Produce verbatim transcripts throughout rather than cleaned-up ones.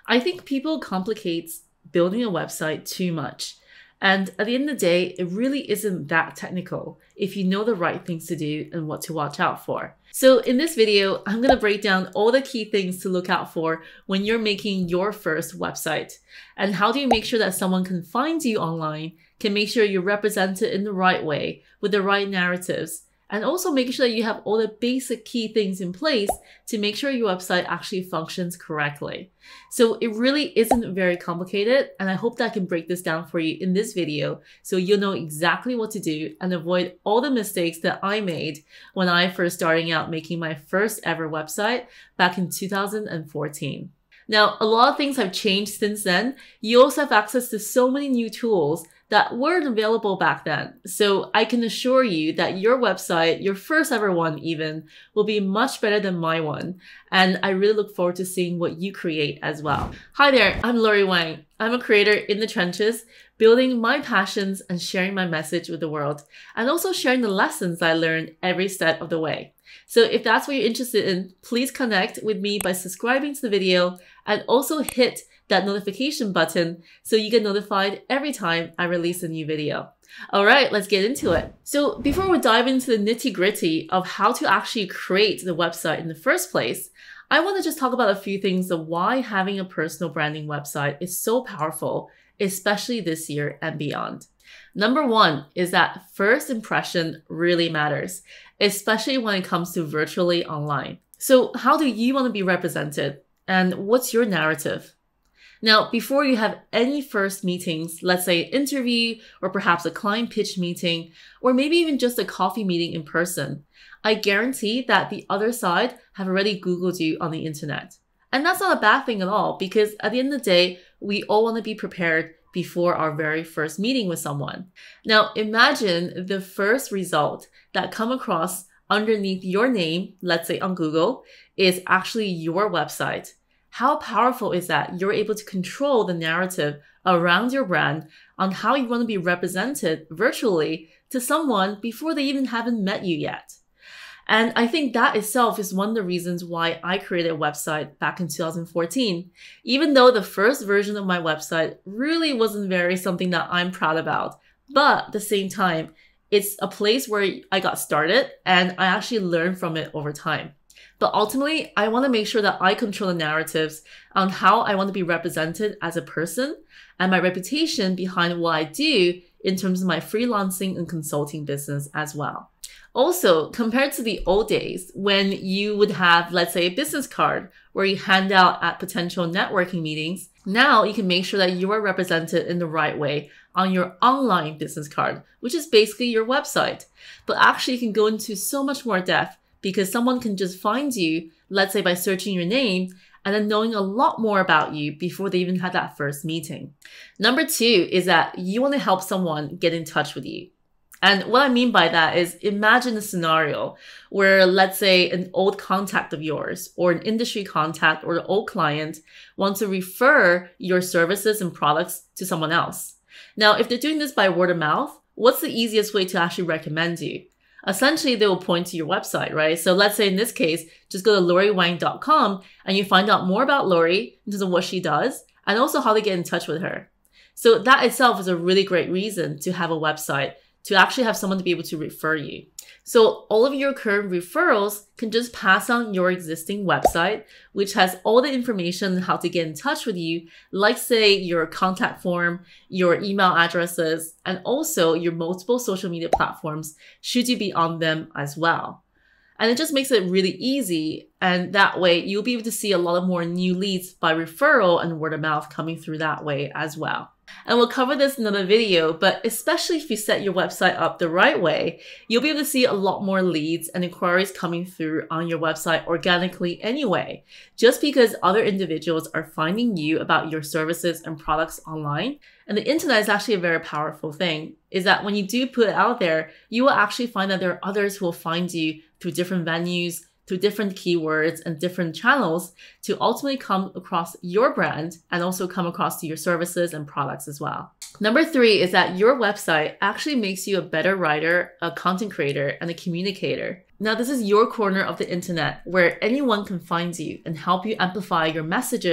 I think people complicate building a website too much. And at the end of the day, it really isn't that technical if you know the right things to do and what to watch out for. So in this video, I'm going to break down all the key things to look out for when you're making your first website. And how do you make sure that someone can find you online, can make sure you're represented in the right way with the right narratives, and also making sure that you have all the basic key things in place to make sure your website actually functions correctly. So it really isn't very complicated, and I hope that I can break this down for you in this video so you'll know exactly what to do and avoid all the mistakes that I made when I first starting out making my first ever website back in two thousand fourteen. Now, a lot of things have changed since then. You also have access to so many new tools that weren't available back then. So I can assure you that your website, your first ever one even, will be much better than my one. And I really look forward to seeing what you create as well. Hi there, I'm Laurie Wang. I'm a creator in the trenches, building my passions and sharing my message with the world, and also sharing the lessons I learned every step of the way. So if that's what you're interested in, please connect with me by subscribing to the video and also hit that notification button so you get notified every time I release a new video. All right, let's get into it. So before we dive into the nitty-gritty of how to actually create the website in the first place, I want to just talk about a few things of why having a personal branding website is so powerful, especially this year and beyond. Number one is that first impression really matters, especially when it comes to virtually online. So how do you want to be represented? And what's your narrative? Now, before you have any first meetings, let's say an interview or perhaps a client pitch meeting, or maybe even just a coffee meeting in person, I guarantee that the other side have already Googled you on the internet. And that's not a bad thing at all, because at the end of the day, we all want to be prepared before our very first meeting with someone. Now, imagine the first result that come across underneath your name, let's say on Google, is actually your website. How powerful is that? You're able to control the narrative around your brand on how you want to be represented virtually to someone before they even haven't met you yet. And I think that itself is one of the reasons why I created a website back in two thousand fourteen. Even though the first version of my website really wasn't very something that I'm proud about, but at the same time, it's a place where I got started and I actually learned from it over time. But ultimately, I want to make sure that I control the narratives on how I want to be represented as a person and my reputation behind what I do in terms of my freelancing and consulting business as well. Also, compared to the old days when you would have, let's say, a business card where you hand out at potential networking meetings, now you can make sure that you are represented in the right way on your online business card, which is basically your website. But actually, you can go into so much more depth because someone can just find you, let's say by searching your name, and then knowing a lot more about you before they even had that first meeting. Number two is that you want to help someone get in touch with you. And what I mean by that is imagine a scenario where, let's say, an old contact of yours or an industry contact or an old client wants to refer your services and products to someone else. Now, if they're doing this by word of mouth, what's the easiest way to actually recommend you? Essentially, they will point to your website, right? So let's say in this case, just go to laurie wang dot com and you find out more about Laurie in terms of what she does and also how to get in touch with her. So that itself is a really great reason to have a website, to actually have someone to be able to refer you. So all of your current referrals can just pass on your existing website, which has all the information on how to get in touch with you, like say your contact form, your email addresses, and also your multiple social media platforms, should you be on them as well. And it just makes it really easy. And that way you'll be able to see a lot of more new leads by referral and word of mouth coming through that way as well. And we'll cover this in another video, but especially if you set your website up the right way, you'll be able to see a lot more leads and inquiries coming through on your website organically anyway, just because other individuals are finding you about your services and products online. And the internet is actually a very powerful thing, is that when you do put it out there, you will actually find that there are others who will find you through different venues, through different keywords and different channels to ultimately come across your brand and also come across to your services and products as well. Number three is that your website actually makes you a better writer, a content creator, and a communicator. Now, this is your corner of the internet where anyone can find you and help you amplify your messages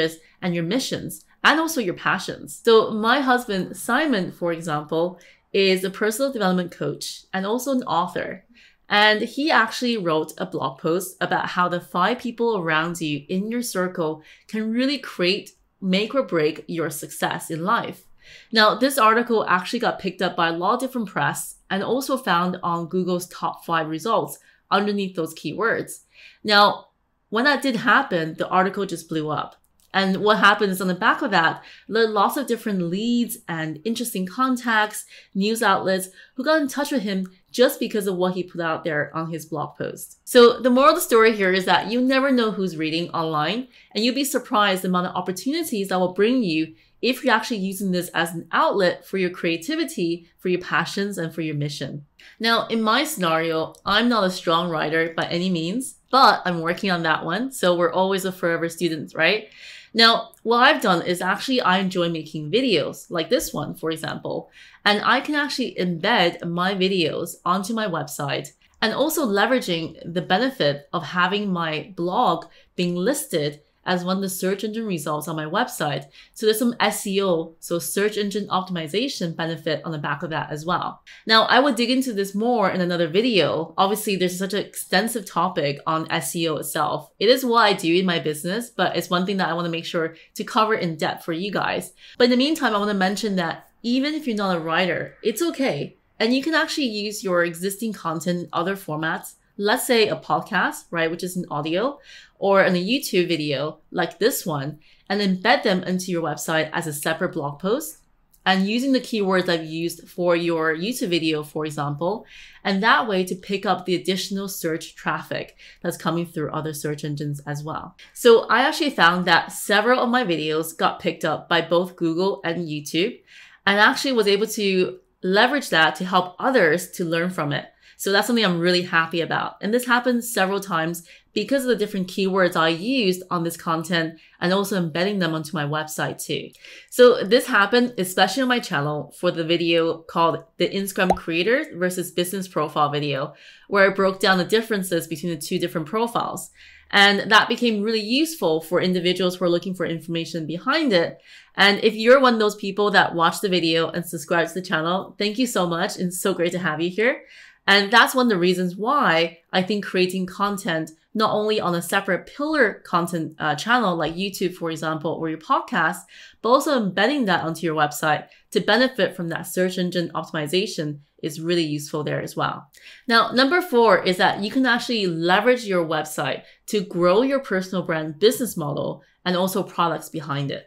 and your missions, and also your passions. So my husband, Simon, for example, is a personal development coach and also an author. And he actually wrote a blog post about how the five people around you in your circle can really create, make or break your success in life. Now, this article actually got picked up by a lot of different press and also found on Google's top five results underneath those keywords. Now, when that did happen, the article just blew up. And what happens on the back of that, there are lots of different leads and interesting contacts, news outlets who got in touch with him just because of what he put out there on his blog post. So the moral of the story here is that you never know who's reading online, and you'll be surprised the amount of opportunities that will bring you if you're actually using this as an outlet for your creativity, for your passions, and for your mission. Now, in my scenario, I'm not a strong writer by any means, but I'm working on that one. So we're always a forever student, right? Now, what I've done is actually I enjoy making videos like this one, for example, and I can actually embed my videos onto my website and also leveraging the benefit of having my blog being listed as one of the search engine results on my website. So there's some S E O, so search engine optimization benefit on the back of that as well. Now, I would dig into this more in another video. Obviously, there's such an extensive topic on S E O itself. It is what I do in my business, but it's one thing that I want to make sure to cover in depth for you guys. But in the meantime, I want to mention that even if you're not a writer, it's okay. And you can actually use your existing content in other formats. Let's say a podcast, right, which is an audio, or in a YouTube video like this one, and embed them into your website as a separate blog post and using the keywords I've used for your YouTube video, for example, and that way to pick up the additional search traffic that's coming through other search engines as well. So I actually found that several of my videos got picked up by both Google and YouTube, and actually was able to leverage that to help others to learn from it. So that's something I'm really happy about. And this happened several times because of the different keywords I used on this content and also embedding them onto my website too. So this happened especially on my channel for the video called the Instagram Creator versus Business Profile video, where I broke down the differences between the two different profiles. And that became really useful for individuals who are looking for information behind it. And if you're one of those people that watch the video and subscribe to the channel, thank you so much. It's so great to have you here. And that's one of the reasons why I think creating content, not only on a separate pillar content uh, channel like YouTube, for example, or your podcast, but also embedding that onto your website to benefit from that search engine optimization is really useful there as well. Now, number four is that you can actually leverage your website to grow your personal brand business model and also products behind it.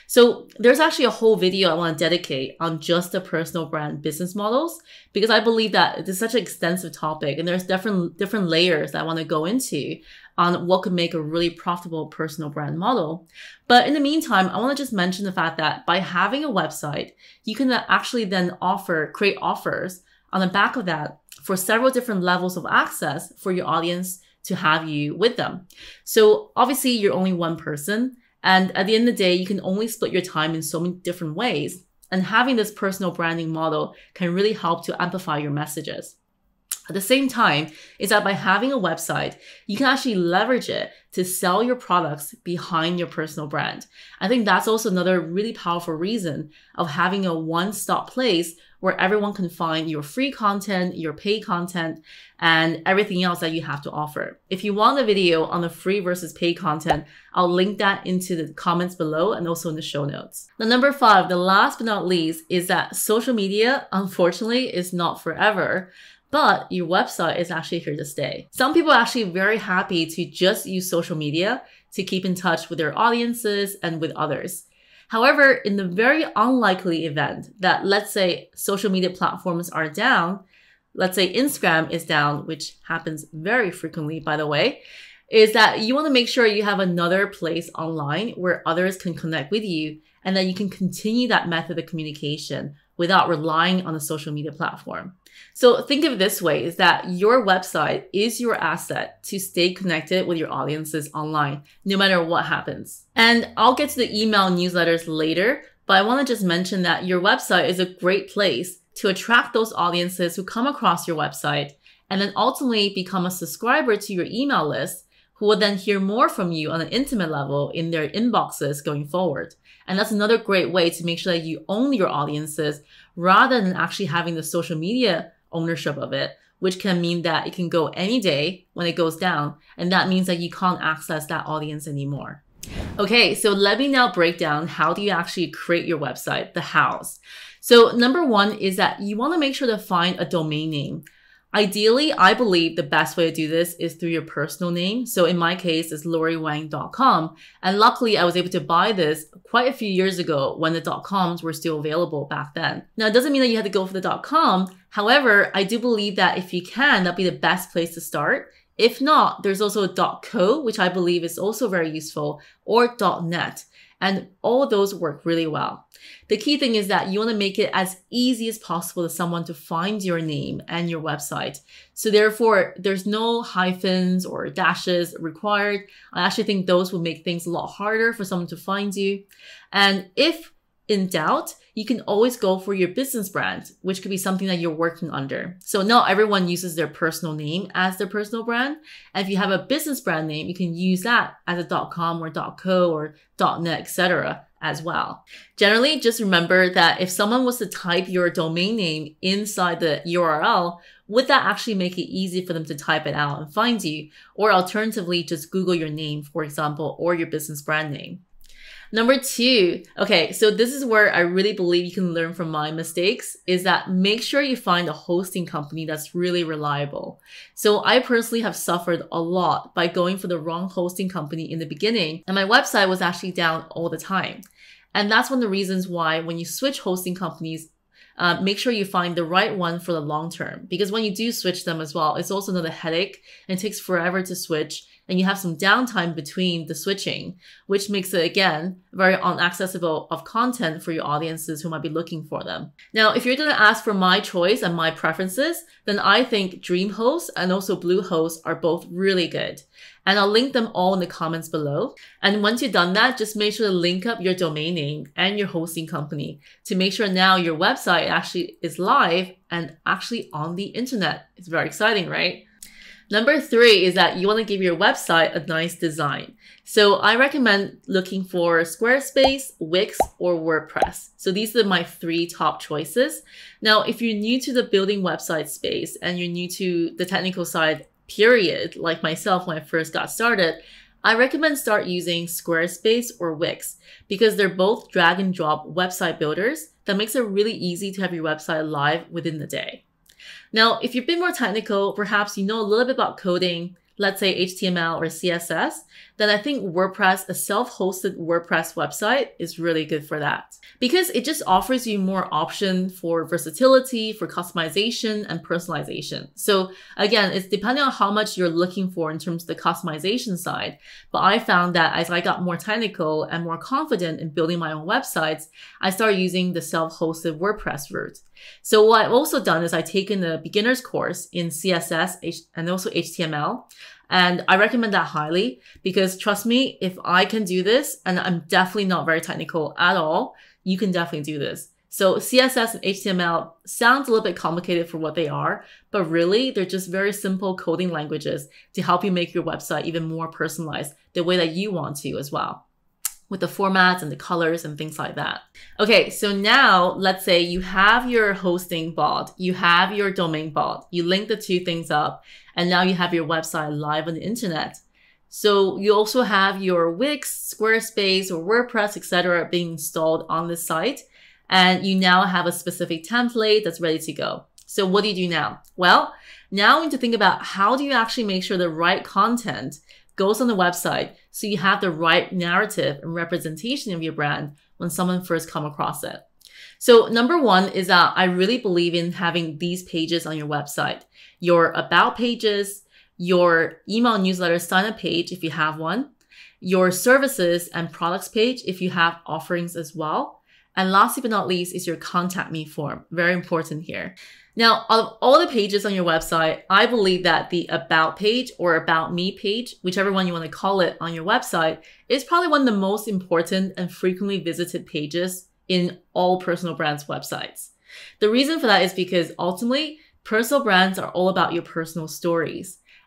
So there's actually a whole video I want to dedicate on just the personal brand business models, because I believe that it's such an extensive topic and there's different, different layers that I want to go into on what could make a really profitable personal brand model. But in the meantime, I want to just mention the fact that by having a website, you can actually then offer, create offers on the back of that for several different levels of access for your audience to have you with them. So obviously you're only one person. And at the end of the day, you can only split your time in so many different ways. And having this personal branding model can really help to amplify your messages. At the same time, is that by having a website, you can actually leverage it to sell your products behind your personal brand. I think that's also another really powerful reason of having a one-stop place where everyone can find your free content, your paid content, and everything else that you have to offer. If you want a video on the free versus paid content, I'll link that into the comments below and also in the show notes. Now, number five, the last but not least, is that social media, unfortunately, is not forever. But your website is actually here to stay. Some people are actually very happy to just use social media to keep in touch with their audiences and with others. However, in the very unlikely event that, let's say, social media platforms are down, let's say Instagram is down, which happens very frequently, by the way, is that you want to make sure you have another place online where others can connect with you and that you can continue that method of communication without relying on a social media platform. So think of it this way, is that your website is your asset to stay connected with your audiences online, no matter what happens. And I'll get to the email newsletters later, but I want to just mention that your website is a great place to attract those audiences who come across your website and then ultimately become a subscriber to your email list, who will then hear more from you on an intimate level in their inboxes going forward. And that's another great way to make sure that you own your audiences rather than actually having the social media ownership of it, which can mean that it can go any day when it goes down. And that means that you can't access that audience anymore. Okay, so let me now break down how do you actually create your website, the hows. So number one is that you want to make sure to find a domain name. Ideally, I believe the best way to do this is through your personal name. So in my case, it's laurie wang dot com. And luckily, I was able to buy this quite a few years ago when the .coms were still available back then. Now, it doesn't mean that you have to go for the .com. However, I do believe that if you can, that'd be the best place to start. If not, there's also a .co, which I believe is also very useful, or .net. And all of those work really well. The key thing is that you want to make it as easy as possible to someone to find your name and your website. So therefore, there's no hyphens or dashes required. I actually think those will make things a lot harder for someone to find you. And if in doubt, you can always go for your business brand, which could be something that you're working under. So not everyone uses their personal name as their personal brand. And if you have a business brand name, you can use that as a .com or .co or .net, et cetera as well. Generally, just remember that if someone was to type your domain name inside the U R L, would that actually make it easy for them to type it out and find you? Or alternatively, just Google your name, for example, or your business brand name. Number two, okay, so this is where I really believe you can learn from my mistakes, is that make sure you find a hosting company that's really reliable. So I personally have suffered a lot by going for the wrong hosting company in the beginning, and my website was actually down all the time. And that's one of the reasons why when you switch hosting companies, Uh, make sure you find the right one for the long term, because when you do switch them as well, it's also another headache and it takes forever to switch, and you have some downtime between the switching, which makes it, again, very unaccessible of content for your audiences who might be looking for them. Now, if you're going to ask for my choice and my preferences, then I think DreamHost and also Bluehost are both really good. And I'll link them all in the comments below. And once you've done that, just make sure to link up your domain name and your hosting company to make sure now your website actually is live and actually on the internet. It's very exciting, right? Number three is that you want to give your website a nice design. So I recommend looking for Squarespace, Wix, or WordPress. So these are my three top choices. Now, if you're new to the building website space and you're new to the technical side, period, like myself when I first got started, I recommend start using Squarespace or Wix because they're both drag and drop website builders that makes it really easy to have your website live within the day. Now, if you're a bit more technical, perhaps you know a little bit about coding, let's say H T M L or C S S, then I think WordPress, a self-hosted WordPress website, is really good for that because it just offers you more option for versatility, for customization and personalization. So again, it's depending on how much you're looking for in terms of the customization side. But I found that as I got more technical and more confident in building my own websites, I started using the self-hosted WordPress route. So what I've also done is I've taken a beginner's course in C S S and also H T M L. And I recommend that highly because trust me, if I can do this, and I'm definitely not very technical at all, you can definitely do this. So C S S and H T M L sounds a little bit complicated for what they are, but really they're just very simple coding languages to help you make your website even more personalized the way that you want to as well, with the formats and the colors and things like that. Okay, so now let's say you have your hosting bot, you have your domain bot, you link the two things up, and now you have your website live on the internet. So you also have your Wix, Squarespace, or WordPress, et cetera being installed on the site, and you now have a specific template that's ready to go. So what do you do now? Well, now we need to think about how do you actually make sure the right content goes on the website so you have the right narrative and representation of your brand when someone first come across it. So number one is that I really believe in having these pages on your website. Your about pages, your email newsletter sign up page if you have one, your services and products page if you have offerings as well. And lastly but not least is your contact me form. Very important here. Now, of all the pages on your website, I believe that the About page or About Me page, whichever one you want to call it on your website, is probably one of the most important and frequently visited pages in all personal brands websites. The reason for that is because ultimately, personal brands are all about your personal stories.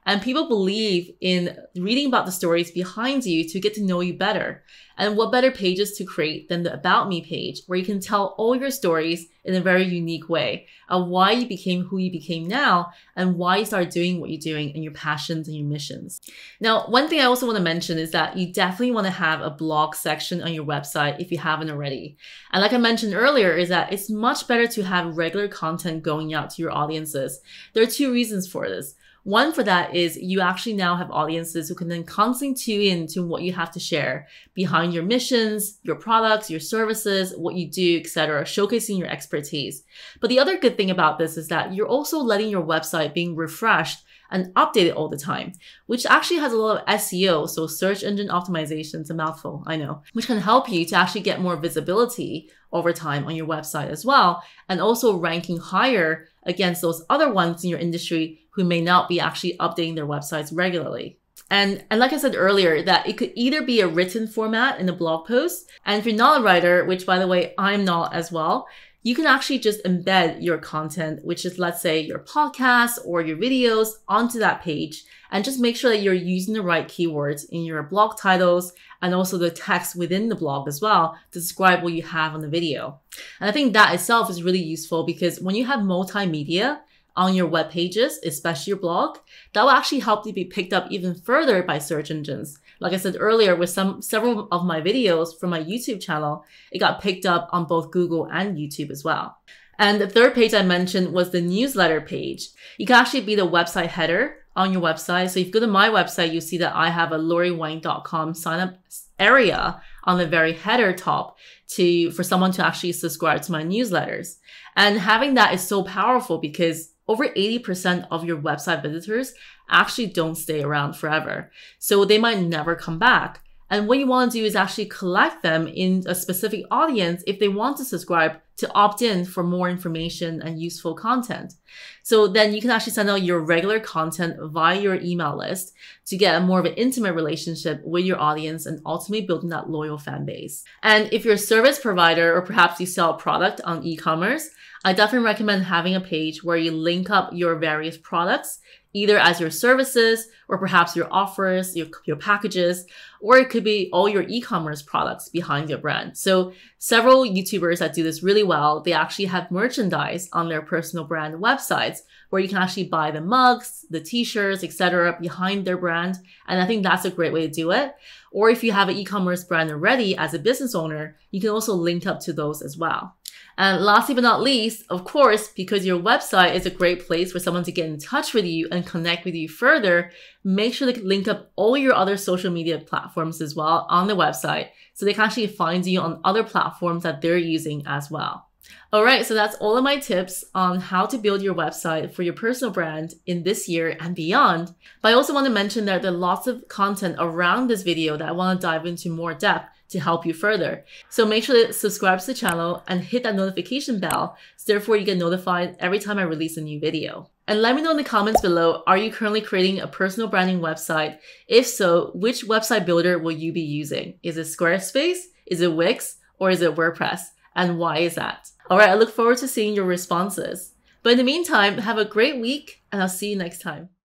And people believe in reading about the stories behind you to get to know you better. And what better pages to create than the About Me page, where you can tell all your stories in a very unique way of why you became who you became now and why you started doing what you're doing and your passions and your missions. Now, one thing I also want to mention is that you definitely want to have a blog section on your website if you haven't already. And like I mentioned earlier, is that it's much better to have regular content going out to your audiences. There are two reasons for this. One for that is you actually now have audiences who can then constantly tune in to what you have to share behind your missions, your products, your services, what you do, et cetera, showcasing your expertise. But the other good thing about this is that you're also letting your website being refreshed and updated all the time, which actually has a lot of S E O, so search engine optimization. It's a mouthful, I know, which can help you to actually get more visibility over time on your website as well, and also ranking higher against those other ones in your industry who may not be actually updating their websites regularly. And, and like I said earlier, that it could either be a written format in a blog post, and if you're not a writer, which by the way, I'm not as well, you can actually just embed your content, which is, let's say, your podcast or your videos onto that page, and just make sure that you're using the right keywords in your blog titles and also the text within the blog as well to describe what you have on the video. And I think that itself is really useful because when you have multimedia on your web pages, especially your blog, that will actually help you be picked up even further by search engines. Like I said earlier, with some several of my videos from my YouTube channel, it got picked up on both Google and YouTube as well. And the third page I mentioned was the newsletter page. You can actually be the website header on your website. So if you go to my website, you see that I have a laurie wang dot com sign up area on the very header top to for someone to actually subscribe to my newsletters. And having that is so powerful because over eighty percent of your website visitors actually don't stay around forever. So they might never come back. And what you want to do is actually collect them in a specific audience if they want to subscribe to opt in for more information and useful content. So then you can actually send out your regular content via your email list to get a more of an intimate relationship with your audience and ultimately building that loyal fan base. And if you're a service provider or perhaps you sell a product on e-commerce, I definitely recommend having a page where you link up your various products, either as your services or perhaps your offers, your, your packages, or it could be all your e-commerce products behind your brand. So several YouTubers that do this really well, they actually have merchandise on their personal brand websites where you can actually buy the mugs, the t-shirts, et cetera behind their brand. And I think that's a great way to do it. Or if you have an e-commerce brand already as a business owner, you can also link up to those as well. And lastly but not least, of course, because your website is a great place for someone to get in touch with you and connect with you further, make sure to link up all your other social media platforms as well on the website so they can actually find you on other platforms that they're using as well. All right, so that's all of my tips on how to build your website for your personal brand in this year and beyond. But I also want to mention that there are lots of content around this video that I want to dive into more depth to help you further. So make sure to subscribe to the channel and hit that notification bell so therefore you get notified every time I release a new video. And let me know in the comments below, are you currently creating a personal branding website? If so, which website builder will you be using? Is it Squarespace? Is it Wix? Or is it WordPress? And why is that? All right, I look forward to seeing your responses. But in the meantime, have a great week and I'll see you next time.